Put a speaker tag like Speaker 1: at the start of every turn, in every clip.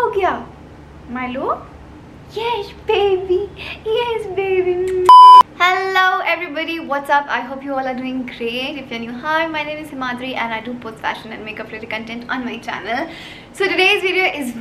Speaker 1: हो गया Milo? Yes baby, yes baby. Hello everybody, what's up? I hope you all are doing great. If you're new, hi, my name is Himadri and I do post fashion and makeup related content on my channel. So today's video is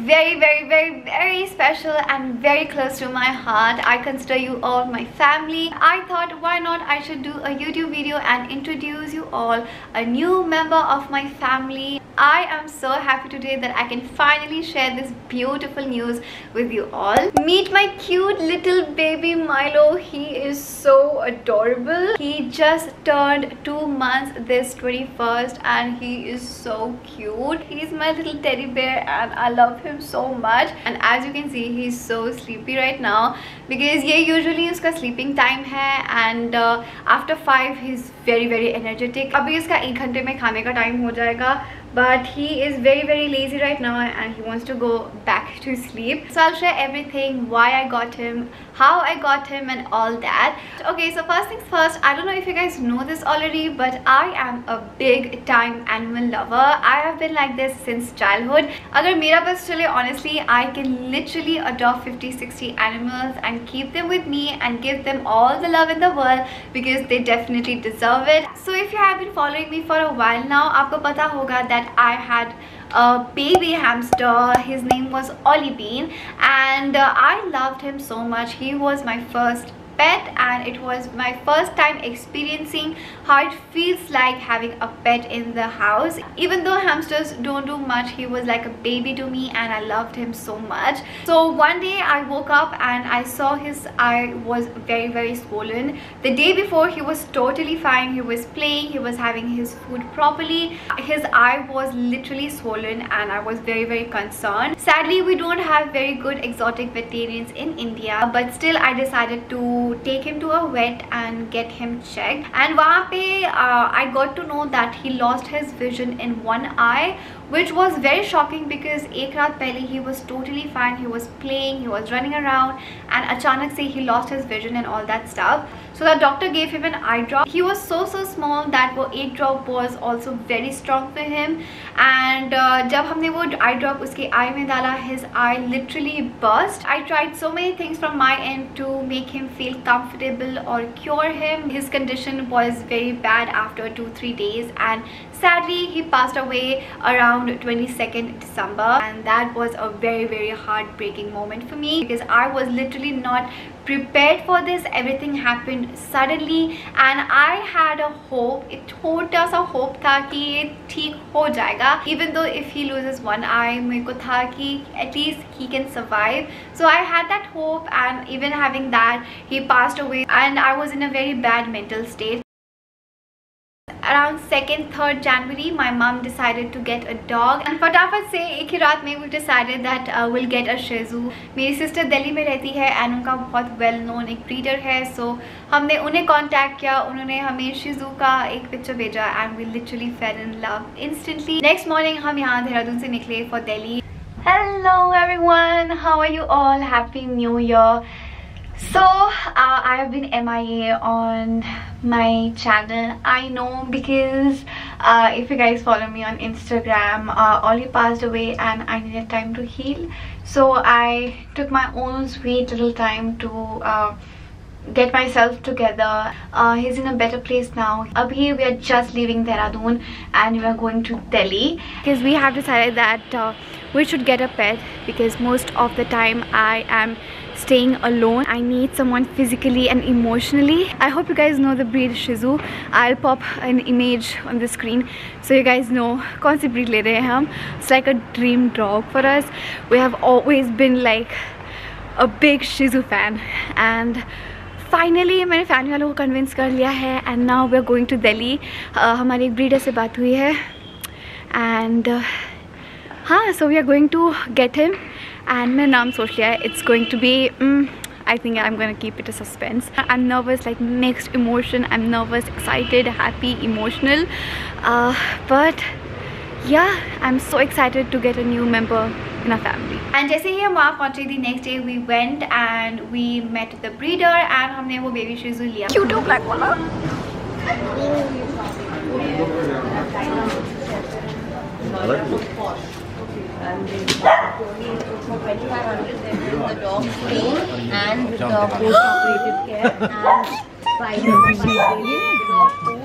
Speaker 1: very special and very close to my heart. I consider you all my family. I thought why not I should do a YouTube video and introduce you all a new member of my family. I am so happy today that I can finally share this beautiful news with you all. Meet my cute little baby Milo. He is so adorable. He just turned 2 months this 21st and he is so cute. He's my little teddy bear and I love him so much. And as you can see, he's so sleepy right now because ये usually उसका sleeping time है and after 5 he's very energetic. अभी इसका 1 घंटे में खाने का time हो जाएगा. But he is very lazy right now and he wants to go back to sleep. So I'll share everything, why I got him, how I got him and all that. Okay, so first things first, I don't know if you guys know this already, but I am a big time animal lover. I have been like this since childhood. Agar mera bas chale, honestly, I can literally adopt 50-60 animals and keep them with me and give them all the love in the world because they definitely deserve it. So if you have been following me for a while now, aapko pata hoga that I had a baby hamster. His name was Ollie Bean and I loved him so much. He was my first pet and it was my first time experiencing how it feels like having a pet in the house. Even though hamsters don't do much, he was like a baby to me and I loved him so much. So one day I woke up and I saw his eye was very swollen. The day before he was totally fine. He was playing, he was having his food properly. His eye was literally swollen and I was very concerned. Sadly, we don't have very good exotic veterinarians in India, but still I decided to take him to a vet and get him checked. And wahan pe I got to know that he lost his vision in one eye, which was very shocking because ek raat pehle he was totally fine. He was playing, he was running around and achanak se he lost his vision and all that stuff. So the doctor gave him an eye drop. He was so small that वो एक drop was also very strong for him. And जब हमने वो eye drop उसके eye में डाला, his eye literally burst. I tried so many things from my end to make him feel comfortable or cure him. His condition was very bad after 2-3 days and sadly he passed away around 22nd December and that was a very heartbreaking moment for me because I was literally not prepared for this. Everything happened suddenly and I had a hope, एक छोटा सा hope था कि ये ठीक हो जाएगा. Even though if he loses one eye, मेरे को था कि at least he can survive. So I had that hope and even having that, he passed away and I was in a very bad mental state. Around 2nd-3rd January, my mom decided to get a dog and फटाफट से एक ही रात में we decided that we'll get a Shih Tzu. मेरी sister Delhi में रहती है and उनका बहुत well known एक breeder है, so हमने उन्हें contact किया. उन्होंने हमें Shih Tzu का एक picture भेजा and we literally fell in love instantly. Next morning हम यहाँ देहरादून से निकले for Delhi. Hello everyone, how are you all? Happy New Year. So I have been MIA on my channel. I know because if you guys follow me on Instagram, Ollie passed away and I needed time to heal. So I took my own sweet little time to get myself together. He's in a better place now. Abhi we are just leaving Dehradun and we are going to Delhi because we have decided that we should get a pet because most of the time I am staying alone. I need someone physically and emotionally. I hope you guys know the breed Shih Tzu. I'll pop an image on the screen so you guys know kaun si breed le rahe hain hum. It's like a dream dog for us. We have always been like a big Shih Tzu fan and finally मैंने family वालों को convince कर लिया है and now we are going to Delhi. हमारी एक breeder से बात हुई है and हाँ, so we are going to get him and मेरा नाम सोच लिया है. It's going to be I think I'm gonna keep it a suspense. I'm nervous, like mixed emotion. I'm nervous, excited, happy, emotional, but yeah, I'm so excited to get a new member in our family. And जैसे ही हम वहाँ पहुँचे, the next day we went and we met the breeder and हमने वो baby Shih Tzu लिया. Cute black वाला.
Speaker 2: And then for 2,500 there is the dog feed and the post-operative care and 500 daily dog food.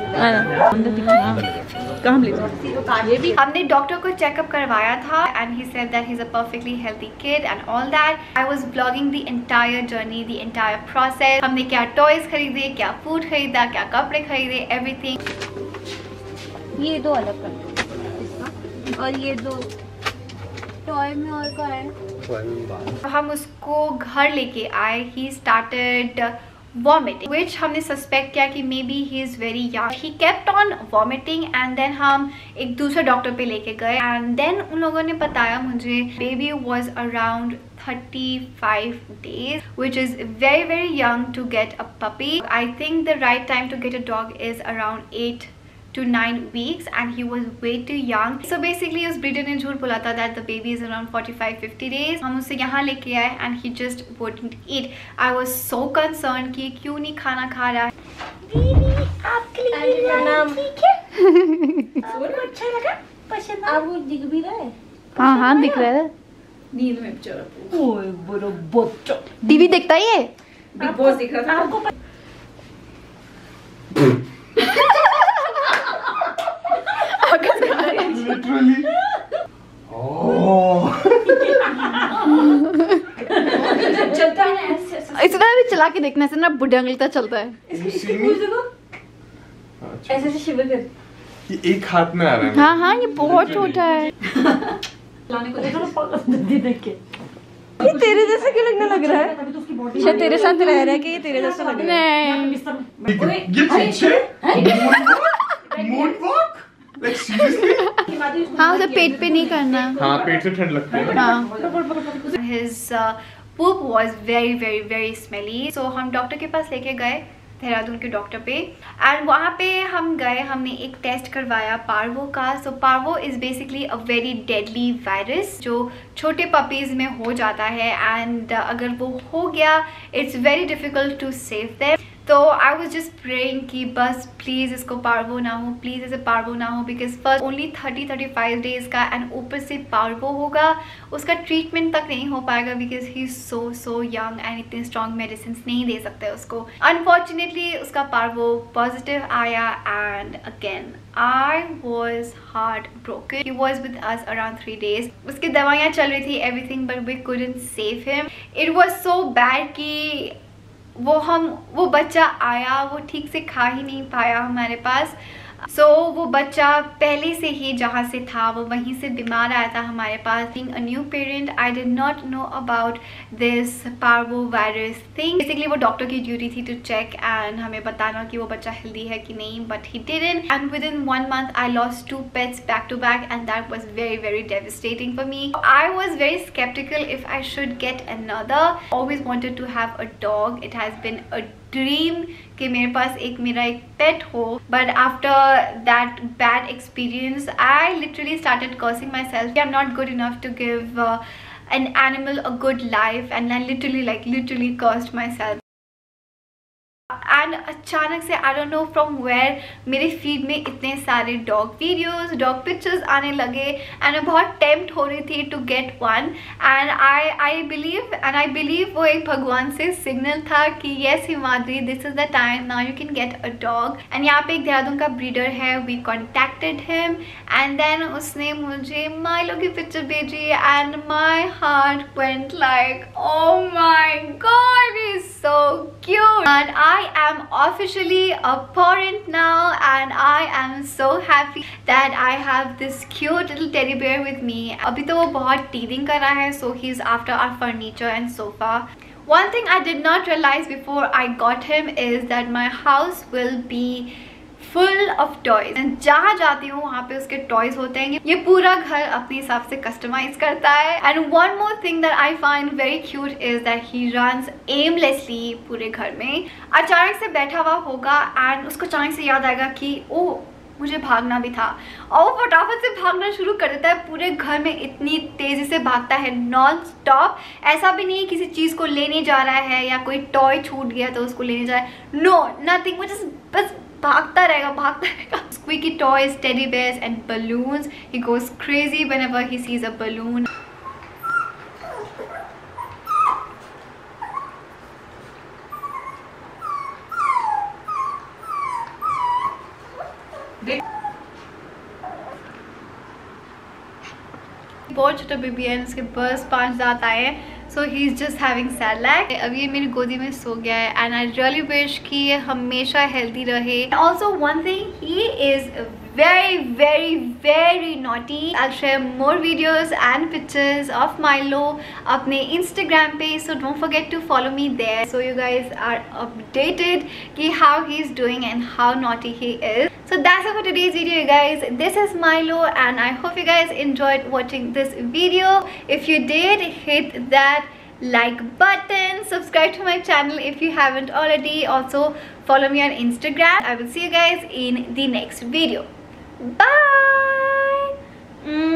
Speaker 1: हमने doctor को checkup करवाया था and he said that he is a perfectly healthy kid and all that. I was blogging the entire journey, the entire process. हमने क्या toys खरीदे, क्या food खरीदा, क्या कपड़े खरीदे, एवरीथिंग.
Speaker 2: ये दो अलग कर दो और ये दो टॉय में और का है.
Speaker 1: हम उसको घर लेके आए. ही स्टार्टेड vomiting, which हमने सस्पेक्ट किया कि maybe he is very young. He kept on vomiting and then हम एक दूसरे डॉक्टर पे लेके गए एंड देन उन लोगों ने बताया मुझे baby was around 35 days, which is very very young to get a puppy. I think the right time to get a dog is around 8 to 9 weeks and he was way too young. So basically उस breeder ने झूठ बोला था that the baby is around 45-50 days. हम उसे यहाँ लेके आए and he just wouldn't eat. I was so concerned कि क्यों नहीं खाना खा रहा है. दीदी आपके लिए नाम ठीक है. आपको अच्छा लगा? पसंद आपको दिख भी रहा है? हाँ दिख रहा है.
Speaker 3: नींद में बेचारा.
Speaker 2: ओए बड़ा बच्चा.
Speaker 1: टीवी देखता ही है.
Speaker 3: बिग बॉस दिख रहा था आपको.
Speaker 4: Literally. Oh.
Speaker 3: चलता है ना ऐसे.
Speaker 1: इतना भी चला के देखने से ना बुढ़ा अंगली चलता है.
Speaker 3: ऐसे से शिवर कर.
Speaker 4: ये एक हाथ में आ रहा है.
Speaker 1: हाँ ये बहुत छोटा है.
Speaker 3: लाने को देख के.
Speaker 2: ये तेरे जैसा क्यों लगने लग रहा है? शायद तेरे साथ रह रहा है कि ये तेरे जैसा लग रहा है.
Speaker 4: ये पीछे मून वॉक. Like seriously?
Speaker 1: हाँ उसे पेट पे नहीं करना.
Speaker 4: हाँ पेट से ठंड लगती है.
Speaker 1: हाँ. His poop was very very very smelly. So हम डॉक्टर के पास लेके गए देहरादून के डॉक्टर पे एंड वहाँ पे हम गए. हमने एक टेस्ट करवाया पार्वो का. So parvo is basically a very deadly virus जो छोटे पपीज में हो जाता है एंड अगर वो हो गया it's very difficult to save them. तो आई वॉज जस्ट प्रेइंग कि बस प्लीज़ इसको पार्वो ना हो, प्लीज़ इसे पार्वो ना हो, बिकॉज फर्स्ट ओनली 30-35 डेज का एंड ऊपर से पार्वो होगा. उसका ट्रीटमेंट तक नहीं हो पाएगा because he is so young and इतने स्ट्रॉन्ग मेडिसिन नहीं दे सकते उसको. अनफॉर्चुनेटली उसका पार्वो पॉजिटिव आया and again I was heartbroken. He was with us around 3 days. उसकी दवाइयाँ चल रही थी everything but we couldn't save him. It was so bad कि वो बच्चा आया वो ठीक से खा ही नहीं पाया हमारे पास. सो वो बच्चा पहले से ही जहाँ से था वो वहीं से बीमार आया था हमारे पास. Being a new parent I did not know about this parvo virus thing. Basically वो डॉक्टर की ड्यूटी थी टू चेक एंड हमें बताना कि वो बच्चा हेल्दी है कि नहीं, but he didn't. And within 1 month I lost 2 pets back to back and that was very very devastating for me. I was very skeptical if I should get another. Always wanted to have a dog. It has been a dream कि मेरा एक pet हो. But after that bad experience I literally started cursing myself. I am not good enough to give an animal a good life and I literally cursed myself. And अचानक से I don't know from where मेरे feed में इतने सारे dog videos, dog pictures आने लगे and मैं बहुत टेम्प्ट हो रही थी to get one. And I believe वो एक भगवान से सिग्नल था कि yes Himadri this is the time now you can get a dog. And यहाँ पे एक देहरादून का ब्रीडर है. We contacted him and then उसने मुझे माइलो की पिक्चर भेजी and my heart went like oh my god is so cute. And I am officially a parent now and I am so happy that I have this cute little teddy bear with me. अभी तो वो बहुत teething कर रहा है, so he's after our furniture and sofa. One thing I did not realize before I got him is that my house will be full of toys. जहाँ जाती हूँ वहाँ पे उसके टॉयज होते हैं. ये पूरा घर अपने हिसाब से कस्टमाइज करता है. And one more thing that I find very cute is that he runs aimlessly पूरे घर में. अचानक से बैठा हुआ होगा एंड उसको अचानक से याद आएगा कि ओह मुझे भागना भी था और वो फटाफट से भागना शुरू कर देता है. पूरे घर में इतनी तेजी से भागता है नॉन स्टॉप. ऐसा भी नहीं किसी चीज को लेने जा रहा है या कोई टॉय छूट गया तो उसको लेने जा रहा है. No nothing. वो जस्ट बस भागता रहेगा. Squeaky toys, teddy bears and balloons. He goes crazy whenever he sees a balloon. बहुत छोटा बेबी है, उसके बस 5 दांत आए हैं. So he is just having Cerelac. अब ये मेरी गोदी में सो गया है एंड आई रियली विश कि ये हमेशा हेल्दी रहे. Also one thing, he is very naughty. I'll share more videos and pictures of Milo अपने Instagram पे, so don't forget to follow me there so you guys are updated कि how he's doing and how naughty he is. So that's it for today's video, you guys. This is Milo and I hope you guys enjoyed watching this video. If you did, hit that like button, subscribe to my channel if you haven't already. Also follow me on Instagram. I will see you guys in the next video. Bye.